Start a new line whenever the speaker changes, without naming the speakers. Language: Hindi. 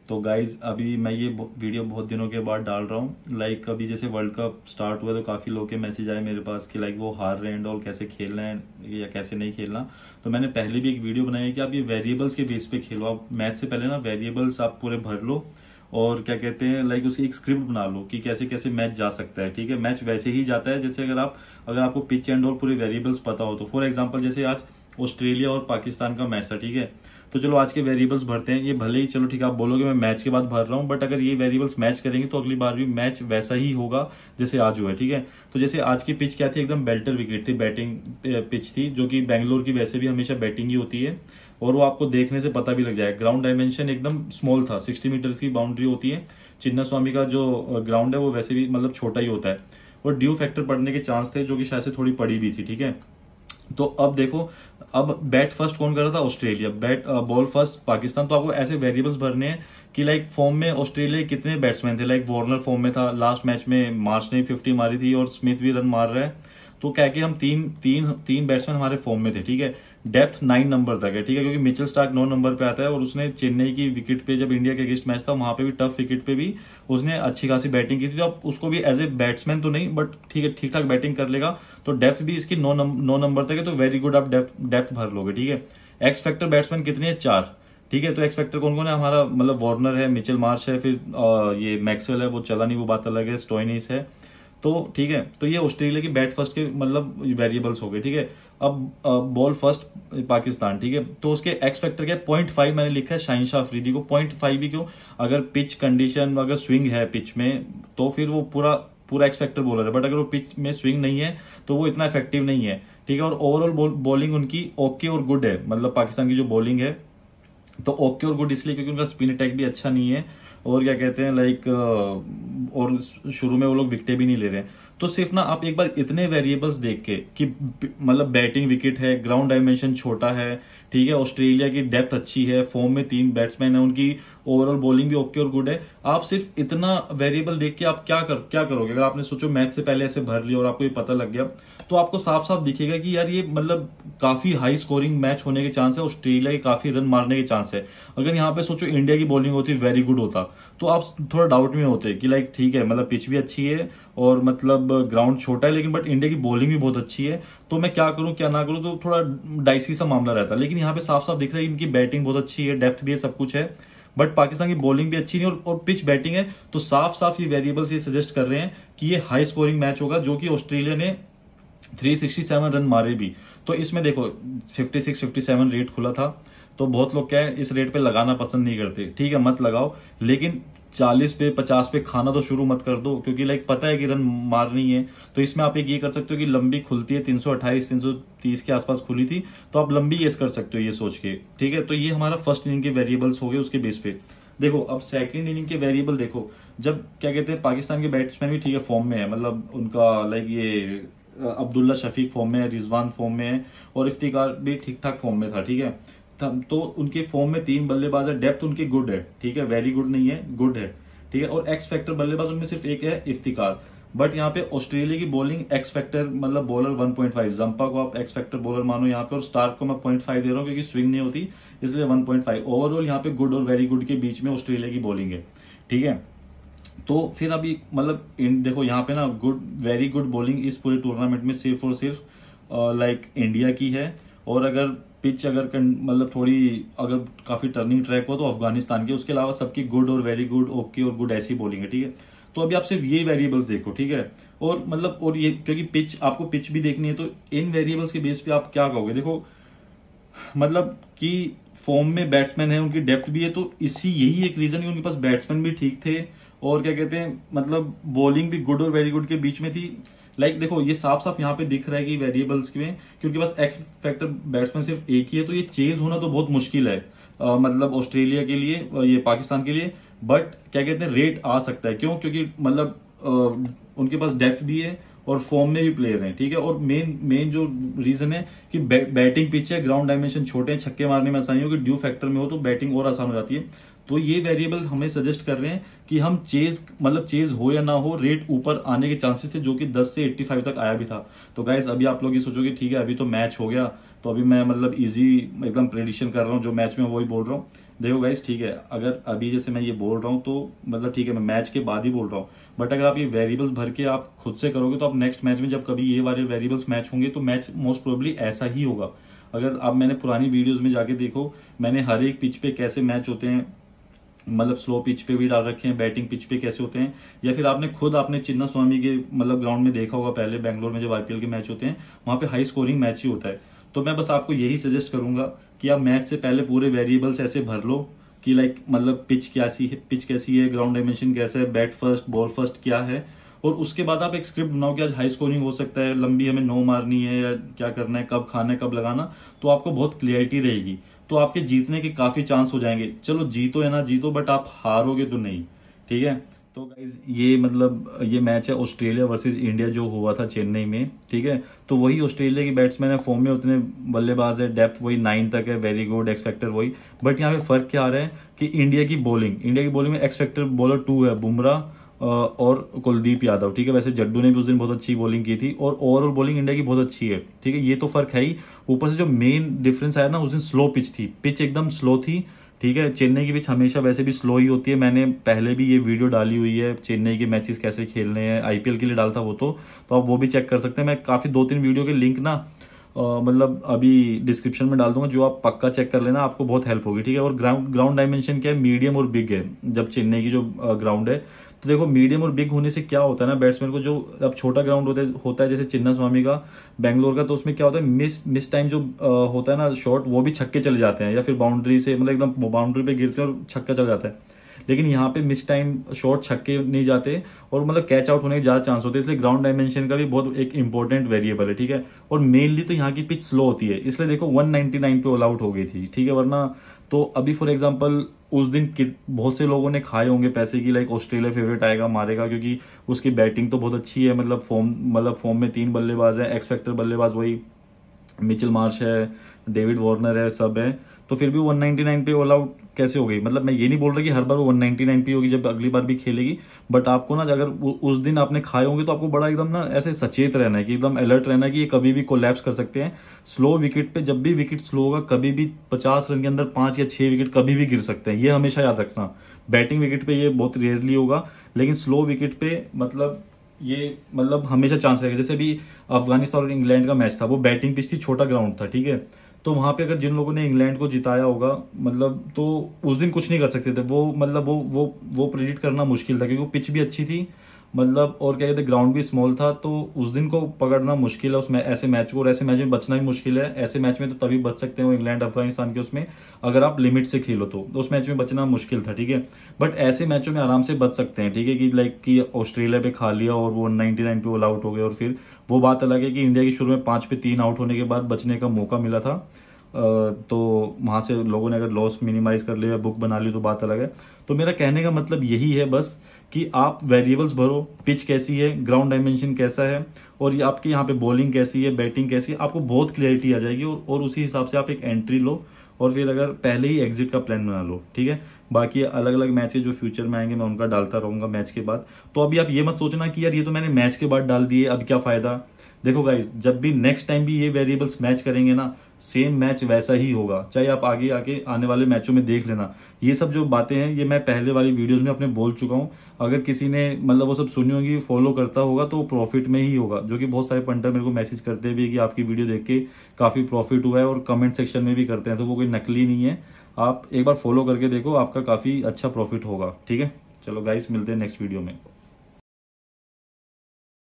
तो गाइज अभी मैं ये वीडियो बहुत दिनों के बाद डाल रहा हूँ। लाइक अभी जैसे वर्ल्ड कप स्टार्ट हुआ तो काफी लोग के मैसेज आए मेरे पास कि लाइक वो हार रहे हैं एंड ऑल, कैसे खेलना है या कैसे नहीं खेलना। तो मैंने पहले भी एक वीडियो बनाई है कि आप ये वेरिएबल्स के बेस पे खेलो। आप मैच से पहले ना वेरिएबल्स आप पूरे भर लो और क्या कहते हैं लाइक उसकी एक स्क्रिप्ट बना लो कि कैसे कैसे मैच जा सकता है। ठीक है, मैच वैसे ही जाता है जैसे अगर आपको पिच एंड ऑल पूरे वेरिएबल्स पता हो तो। फॉर एग्जांपल जैसे आज ऑस्ट्रेलिया और पाकिस्तान का मैच था, ठीक है, तो चलो आज के वेरिएबल्स भरते हैं। ये भले ही चलो ठीक है आप बोलोगे मैं मैच के बाद भर रहा हूं, बट अगर ये वेरिएबल्स मैच करेंगे तो अगली बार भी मैच वैसा ही होगा जैसे आज हुआ है। ठीक है, तो जैसे आज की पिच क्या थी, एकदम बेल्टर विकेट थी, बैटिंग पिच थी, जो कि बैंगलोर की वैसे भी हमेशा बैटिंग ही होती है और वो आपको देखने से पता भी लग जाएगा। ग्राउंड डायमेंशन एकदम स्मॉल था, 60 मीटर की बाउंड्री होती है। चिन्ना स्वामी का जो ग्राउंड है वो वैसे भी मतलब छोटा ही होता है और ड्यू फैक्टर पड़ने के चांस थे, जो कि शायद से थोड़ी पड़ी भी थी। ठीक है, तो अब देखो, अब बैट फर्स्ट कौन कर रहा था, Australia. Bat ball first Pakistan. तो आपको ऐसे वेरिएबल्स भरने हैं कि लाइक फॉर्म में ऑस्ट्रेलिया के कितने बैट्समैन थे। लाइक वार्नर फॉर्म में था, लास्ट मैच में मार्च ने 50 मारी थी और स्मिथ भी रन मार रहा है। तो क्या कि हम तीन तीन तीन बैट्समैन हमारे फॉर्म में थे। ठीक है, डेप्थ 9 नंबर तक है। ठीक है, क्योंकि मिचेल स्टार्क 9 नंबर पे आता है और उसने चेन्नई की विकेट पे, जब इंडिया के अगेंस्ट मैच था वहां पे भी टफ विकेट पे भी उसने अच्छी खासी बैटिंग की थी। तो अब उसको भी एज ए बैट्समैन तो नहीं बट ठीक है, ठीक ठाक बैटिंग कर लेगा। तो डेप्थ भी इसकी 9 नंबर तक है, तो वेरी गुड, आप डेप्थ भर लोगे। ठीक है, एक्स फैक्टर बैट्समैन कितने हैं, 4। ठीक है, तो एक्स फैक्टर कौन कौन है हमारा, मतलब वार्नर है, मिचेल मार्श है, फिर ये मैक्सवेल है, वो चला नहीं, वो बात अलग है, स्टोइनिस है। तो ठीक है, तो ये ऑस्ट्रेलिया की बैट फर्स्ट के मतलब वेरिएबल्स हो गए। ठीक है, अब बॉल फर्स्ट पाकिस्तान। ठीक है, तो उसके एक्स फैक्टर क्या है, 0.5 मैंने लिखा है शाहिन अफरीदी को। 0.5 भी क्यों, अगर पिच कंडीशन, अगर स्विंग है पिच में तो फिर वो पूरा पूरा एक्स फैक्टर बॉलर है, बट अगर वो पिच में स्विंग नहीं है तो वो इतना इफेक्टिव नहीं है। ठीक है, और ओवरऑल बॉलिंग उनकी ओके और गुड है, मतलब पाकिस्तान की जो बॉलिंग है तो ओके और गुड इसलिए क्योंकि उनका स्पिन अटैक भी अच्छा नहीं है और क्या कहते हैं लाइक और शुरू में वो लोग विकेटें भी नहीं ले रहे हैं। तो सिर्फ ना आप एक बार इतने वेरिएबल्स देख के कि मतलब बैटिंग विकेट है, ग्राउंड डायमेंशन छोटा है, ठीक है, ऑस्ट्रेलिया की डेप्थ अच्छी है, फॉर्म में 3 बैट्समैन है, उनकी ओवरऑल बॉलिंग भी ओके और गुड है। आप सिर्फ इतना वेरिएबल देख के आप क्या करोगे, अगर आपने सोचो मैच से पहले ऐसे भर लिया और आपको ये पता लग गया तो आपको साफ साफ दिखेगा कि यार ये मतलब काफी हाई स्कोरिंग मैच होने के चांस है, ऑस्ट्रेलिया के काफी रन मारने के चांस है। अगर यहाँ पे सोचो इंडिया की बॉलिंग होती वेरी गुड होता तो आप थोड़ा डाउट में होते कि लाइक ठीक है, मतलब पिच भी अच्छी है और मतलब ग्राउंड छोटा है, लेकिन बट इंडिया की बॉलिंग भी बहुत अच्छी है, तो मैं क्या करूं क्या ना करूं, तो थोड़ा डाइसी सा मामला रहता है। लेकिन यहाँ पे साफ साफ दिख रहा है इनकी बैटिंग बहुत अच्छी है, डेप्थ भी है, सब कुछ है, बट पाकिस्तान की बॉलिंग भी अच्छी नहीं और पिच बैटिंग है। तो साफ साफ ये वेरिएबल्स ये सजेस्ट कर रहे हैं कि ये हाई स्कोरिंग मैच होगा, जो कि ऑस्ट्रेलिया ने 367 रन मारे भी। तो इसमें देखो 56-57 रेट खुला था, तो बहुत लोग क्या है इस रेट पे लगाना पसंद नहीं करते। ठीक है, मत लगाओ, लेकिन 40 पे 50 पे खाना तो शुरू मत कर दो, क्योंकि लाइक पता है कि रन मारनी है। तो इसमें आप एक ये कर सकते हो कि लंबी खुलती है, 328-330 के आसपास खुली थी, तो आप लंबी गेस कर सकते हो ये सोच के। ठीक है, तो ये हमारा फर्स्ट इनिंग के वेरिएबल्स हो गए उसके बेस पे। देखो अब सेकंड इनिंग के वेरिएबल देखो, जब क्या कहते हैं पाकिस्तान के बैट्समैन भी ठीक है फॉर्म में है, मतलब उनका लाइक ये अब्दुल्ला शफीक फॉर्म में है, रिजवान फॉर्म में है और इफ्तिकार भी ठीक ठाक फॉर्म में था। ठीक है, तो उनके फॉर्म में 3 बल्लेबाज है, डेप्थ उनकी गुड है, ठीक है, वेरी गुड नहीं है, गुड है। ठीक है, और एक्स फैक्टर बल्लेबाज उनमें सिर्फ एक है, इफ्तिकार। बट यहाँ पे ऑस्ट्रेलिया की बॉलिंग एक्स फैक्टर मतलब बॉलर 1.5, जंपा को आप एक्स फैक्टर बॉलर मानो यहाँ पे, और स्टार्क को मैं 0.5 दे रहा हूँ क्योंकि स्विंग नहीं होती, इसलिए 1.5। ओवरऑल यहाँ पे गुड और वेरी गुड के बीच में ऑस्ट्रेलिया की बॉलिंग है। ठीक है, तो फिर अभी मतलब देखो यहाँ पे ना गुड वेरी गुड बॉलिंग इस पूरे टूर्नामेंट में सिर्फ और सिर्फ लाइक इंडिया की है। और अगर पिच अगर मतलब थोड़ी अगर काफी टर्निंग ट्रैक हो तो अफगानिस्तान की, उसके अलावा सबकी गुड और वेरी गुड, ओके और गुड ऐसी बॉलिंग है। ठीक है, तो अभी आप सिर्फ ये वेरिएबल्स देखो। ठीक है, और मतलब और ये क्योंकि पिच आपको पिच भी देखनी है, तो इन वेरिएबल्स के बेस पे आप क्या कहोगे, देखो मतलब कि फॉर्म में बैट्समैन है, उनकी डेप्थ भी है, तो इसी यही एक रीजन है उनके पास बैट्समैन भी ठीक थे और क्या कहते हैं मतलब बॉलिंग भी गुड और वेरी गुड के बीच में थी। लाइक देखो ये साफ साफ यहाँ पे दिख रहा है कि वेरिएबल्स में क्योंकि बस एक्स फैक्टर बैट्समैन सिर्फ एक ही है, तो ये चेज होना तो बहुत मुश्किल है मतलब ऑस्ट्रेलिया के लिए, ये पाकिस्तान के लिए। बट क्या कहते हैं रेट आ सकता है, क्यों, क्योंकि मतलब उनके पास डेप्थ भी है और फॉर्म में भी प्लेयर हैं। ठीक है, और मेन मेन जो रीजन है कि बैटिंग पिच है, ग्राउंड डायमेंशन छोटे हैं, छक्के मारने में आसानी होगी, ड्यू फैक्टर में हो तो बैटिंग और आसान हो जाती है। तो ये वेरिएबल हमें सजेस्ट कर रहे हैं कि हम चेज हो या ना हो, रेट ऊपर आने के चांसेस थे, जो कि 10 से 85 तक आया भी था। तो गाइज अभी आप लोग ये सोचोगे ठीक है अभी तो मैच हो गया, तो अभी मैं मतलब इजी एकदम प्रेडिक्शन कर रहा हूँ, जो मैच में वही बोल रहा हूँ। देखो गाइस, ठीक है, अगर अभी जैसे मैं ये बोल रहा हूँ तो मतलब ठीक है, मैं मैच के बाद ही बोल रहा हूँ, बट अगर आप ये वेरिएबल्स भर के आप खुद से करोगे तो आप नेक्स्ट मैच में जब कभी ये वाले वेरिएबल्स मैच होंगे तो मैच मोस्ट प्रोबेबली ऐसा ही होगा। अगर आप मैंने पुरानी वीडियोस में जाके देखो, मैंने हर एक पिच पे कैसे मैच होते हैं, मतलब स्लो पिच पे भी डाल रखे हैं, बैटिंग पिच पे कैसे होते हैं, या फिर आपने खुद आपने चिन्ना स्वामी के मतलब ग्राउंड में देखा होगा पहले, बैंगलोर में जब आईपीएल के मैच होते हैं वहां पे हाई स्कोरिंग मैच ही होता है। तो मैं बस आपको यही सजेस्ट करूंगा कि आप मैच से पहले पूरे वेरिएबल्स ऐसे भर लो कि लाइक मतलब पिच कैसी है, ग्राउंड डायमेंशन कैसा है, बैट फर्स्ट बॉल फर्स्ट क्या है, और उसके बाद आप एक स्क्रिप्ट बनाओ कि आज हाई स्कोरिंग हो सकता है, लंबी हमें नो मारनी है या क्या करना है, कब खाना है कब लगाना, तो आपको बहुत क्लियरिटी रहेगी, तो आपके जीतने के काफी चांस हो जाएंगे। चलो जीतो है ना जीतो, बट आप हारोगे तो नहीं, ठीक है। तो गाइज ये मतलब ये मैच है ऑस्ट्रेलिया वर्सेस इंडिया जो हुआ था चेन्नई में, ठीक है। तो वही ऑस्ट्रेलिया की बैट्समैन है, फॉर्म में उतने बल्लेबाज है, डेप्थ वही 9 तक है, वेरी गुड, एक्स फैक्टर वही, बट यहाँ पे फर्क क्या आ रहा है कि इंडिया की बॉलिंग में एक्स फैक्टर बॉलर 2 है, बुमराह और कुलदीप यादव, ठीक है। वैसे जड्डू ने भी उस दिन बहुत अच्छी बॉलिंग की थी और ओवरऑल बॉलिंग इंडिया की बहुत अच्छी है, ठीक है। ये तो फर्क है ही, ऊपर से जो मेन डिफरेंस आया ना, उस दिन स्लो पिच थी, पिच एकदम स्लो थी, ठीक है। चेन्नई की पिच हमेशा वैसे भी स्लो ही होती है, मैंने पहले भी ये वीडियो डाली हुई है, चेन्नई के मैचेस कैसे खेलने हैं, आईपीएल के लिए डालता वो तो आप वो भी चेक कर सकते हैं। मैं काफी 2-3 वीडियो के लिंक ना मतलब अभी डिस्क्रिप्शन में डाल दूंगा, जो आप पक्का चेक कर लेना, आपको बहुत हेल्प होगी, ठीक है। और ग्राउंड डायमेंशन क्या है, मीडियम और बिग है जब चेन्नई की जो ग्राउंड है। तो देखो मीडियम और बिग होने से क्या होता है ना, बैट्समैन को जो अब छोटा ग्राउंड होता है जैसे चिन्ना स्वामी का बैंगलोर का, तो उसमें क्या होता है, मिस टाइम जो होता है ना शॉट, वो भी छक्के चले जाते हैं, या फिर बाउंड्री से मतलब एकदम बाउंड्री पे गिरते हैं और छक्का चल जाता है। लेकिन यहाँ पे मिस टाइम शॉट छक्के नहीं जाते और मतलब कैच आउट होने के ज्यादा चांस होते हैं, इसलिए ग्राउंड डायमेंशन का भी बहुत एक इंपॉर्टेंट वेरिएबल है, ठीक है। और मेनली तो यहाँ की पिच स्लो होती है, इसलिए देखो 199 पे ऑल आउट हो गई थी, ठीक है। वरना तो अभी फॉर एग्जाम्पल उस दिन बहुत से लोगों ने खाए होंगे पैसे की, लाइक ऑस्ट्रेलिया फेवरेट आएगा मारेगा, क्योंकि उसकी बैटिंग तो बहुत अच्छी है, मतलब फॉर्म में 3 बल्लेबाज है, एक्स फैक्टर बल्लेबाज वही मिचेल मार्श है, डेविड वार्नर है, सब है। तो फिर भी 199 पे ऑल आउट कैसे हो गई, मतलब मैं ये नहीं बोल रहा कि हर बार वो 199 पे होगी जब अगली बार भी खेलेगी, बट आपको ना अगर उस दिन आपने खाए होंगे तो आपको बड़ा एकदम ना ऐसे सचेत रहना है कि एकदम अलर्ट रहना है कि ये कभी भी कोलैप्स कर सकते हैं। स्लो विकेट पे जब भी विकेट स्लो होगा, कभी भी 50 रन के अंदर 5 या 6 विकेट कभी भी गिर सकते हैं, ये हमेशा याद रखना। बैटिंग विकेट पे ये बहुत रेयरली होगा, लेकिन स्लो विकेट पे मतलब हमेशा चांस रहेगा। जैसे अभी अफगानिस्तान और इंग्लैंड का मैच था, वो बैटिंग पिच थी, छोटा ग्राउंड था, ठीक है। तो वहां पे अगर जिन लोगों ने इंग्लैंड को जिताया होगा, मतलब तो उस दिन कुछ नहीं कर सकते थे वो, मतलब वो प्रेडिक्ट करना मुश्किल था, क्योंकि पिच भी अच्छी थी, मतलब और क्या कहते हैं ग्राउंड भी स्मॉल था, तो उस दिन को पकड़ना मुश्किल है उसमें, ऐसे मैच को, और ऐसे मैच में बचना भी मुश्किल है। ऐसे मैच में तो तभी बच सकते हैं वो इंग्लैंड अफगानिस्तान के उसमें, अगर आप लिमिट से खेलो तो उस मैच में बचना मुश्किल था, ठीक है। बट ऐसे मैचों में आराम से बच सकते हैं, ठीक है, कि लाइक कि ऑस्ट्रेलिया पे खा लिया और वो 99 पे ऑल आउट हो गए, और फिर वो बात अलग है कि इंडिया की शुरू में 5 पे 3 आउट होने के बाद बचने का मौका मिला था, तो वहां से लोगों ने अगर लॉस मिनिमाइज कर लिया, बुक बना ली, तो बात अलग है। तो मेरा कहने का मतलब यही है बस कि आप वेरिएबल्स भरो, पिच कैसी है, ग्राउंड डायमेंशन कैसा है, और ये आपके यहाँ पे बॉलिंग कैसी है, बैटिंग कैसी है, आपको बहुत क्लियरिटी आ जाएगी, और उसी हिसाब से आप एक एंट्री लो, और फिर अगर पहले ही एग्जिट का प्लान बना लो, ठीक है। बाकी अलग अलग मैचेस जो फ्यूचर में आएंगे मैं उनका डालता रहूंगा मैच के बाद। तो अभी आप ये मत सोचना कि यार ये तो मैंने मैच के बाद डाल दिए, अब क्या फायदा। देखो गाइज, जब भी नेक्स्ट टाइम भी ये वेरिएबल्स मैच करेंगे ना, सेम मैच वैसा ही होगा, चाहे आप आगे आके आने वाले मैचों में देख लेना। ये सब जो बातें हैं ये मैं पहले वाली वीडियोस में अपने बोल चुका हूं, अगर किसी ने मतलब वो सब सुनी होगी, फॉलो करता होगा, तो प्रॉफिट में ही होगा। जो कि बहुत सारे पंटर मेरे को मैसेज करते भी कि आपकी वीडियो देख के काफी प्रॉफिट हुआ है, और कमेंट सेक्शन में भी करते हैं, तो वो कोई नकली नहीं है। आप एक बार फॉलो करके देखो, आपका काफी अच्छा प्रॉफिट होगा, ठीक है। चलो गाइस, मिलते हैं नेक्स्ट वीडियो में।